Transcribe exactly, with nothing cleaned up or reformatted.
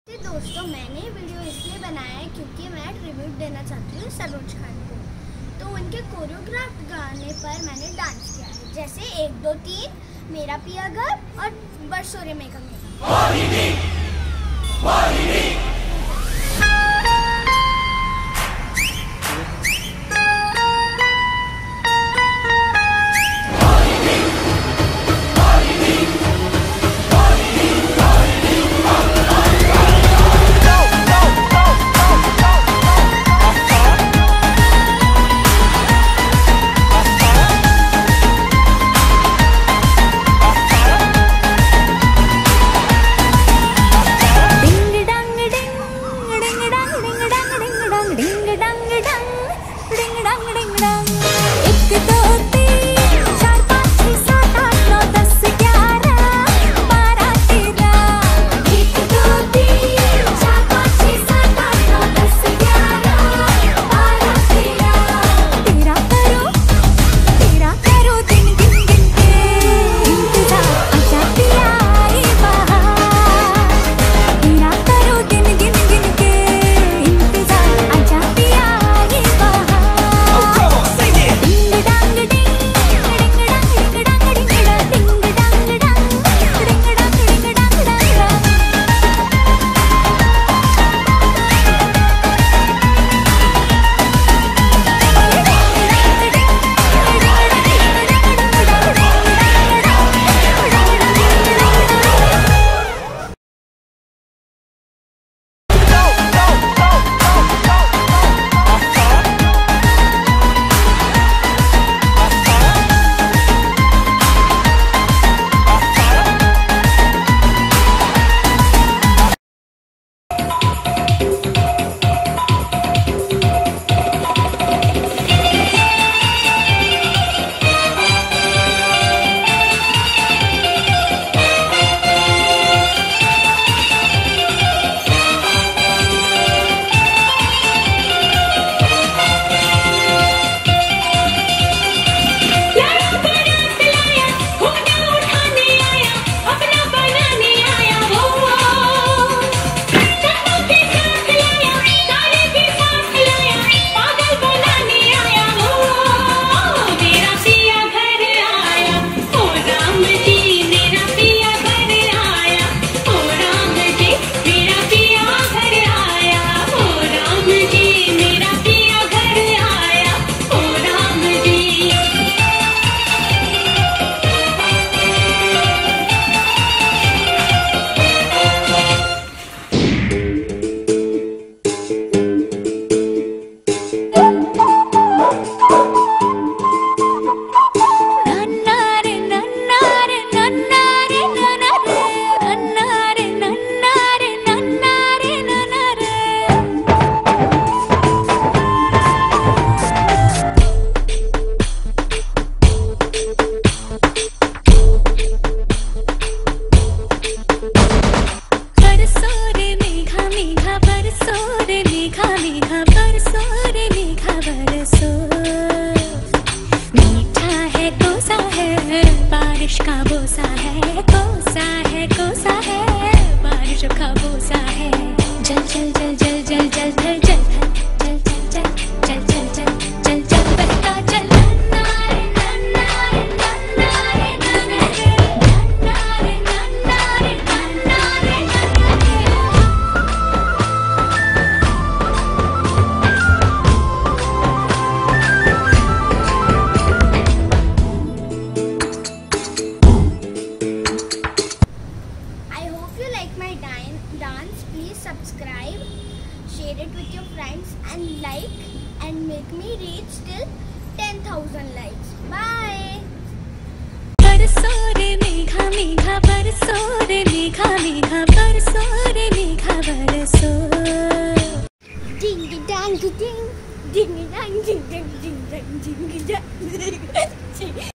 दोस्तों, मैंने वीडियो इसलिए बनाया है क्योंकि मैं ट्रिब्यूट देना चाहती हूँ सरोज खान को। तो उनके कोरियोग्राफ गाने पर मैंने डांस किया है, जैसे एक दो तीन, मेरा पिया घर और बरसों रे मेघा मेघा। बारिश का बोसा है, कोसा है, कोसा है, बारिश का बोसा है। जल जल जल जल जल जल जल जल जल जल जल जल जल जल जल बहता जल। नन्नारे नन्नारे नन्नारे नन्नारे नन्नारे नन्नारे नन्नारे dance. Please subscribe, share it with your friends and like and make me reach till ten thousand likes. Bye. बरसों रे मेघा मेघा, बरसों रे मेघा मेघा, बरसों रे मेघा बरसों। Ding dang ding, ding dang ding ding ding ding ding ding.